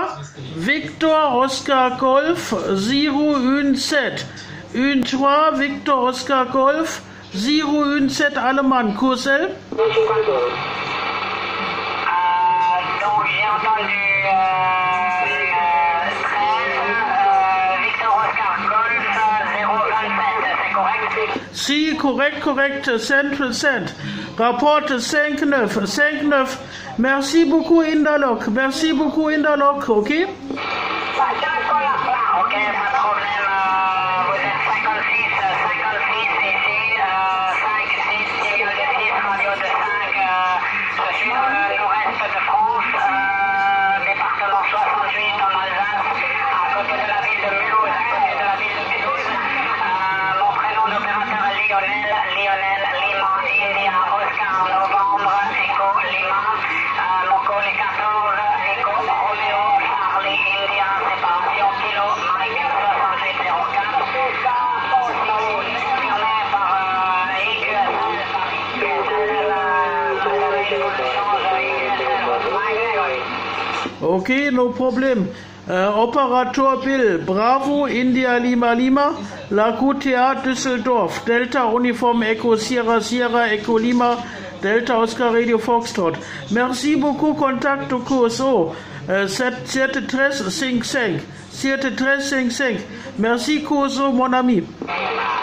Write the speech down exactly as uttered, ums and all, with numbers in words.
Victor Oscar Golf zéro un sept. un trois Victor Oscar Golf zéro un sept allemand. Courcelles? Euh, donc j'ai entendu euh, euh, treize, euh, Victor Oscar Golf zéro vingt-sept, c'est correct? Si, correct, correct, cent pour cent. Rapporte cinq neuf, cinq neuf. Merci beaucoup Indaloc, merci beaucoup Indaloc, ok? Ok, pas de problème, euh, vous êtes cinquante-six, cinquante-six ici, euh, cinq, six, tiré de six, radio de cinq, euh, je suis dans le nord-est de France, euh, département soixante-huit en Alsace, à côté de la ville de Mulhouse, à côté de la ville de Mulhouse. Euh, mon prénom d'opérateur est Lionel, Lionel, Lima, India, Oscar, Novembre, Echo, Lima, euh, mon call est quatorze, Echo, Romeo, Charlie, India, séparation kilo, Mike, soixante-huit zéro quatre, confirmé par euh, I Q S L, I Q S L, euh, vous avez une évolution de I Q S L, Mike, Ok, no problem. Euh, Operator Bill, Bravo, India Lima Lima, Lagutea Düsseldorf, Delta Uniform Echo Sierra Sierra Echo Lima, Delta Oscar Radio Foxtrot. Merci beaucoup, contact au Courso. sept treize cinq cinq. sept treize cinq cinq. Merci Courso, mon ami.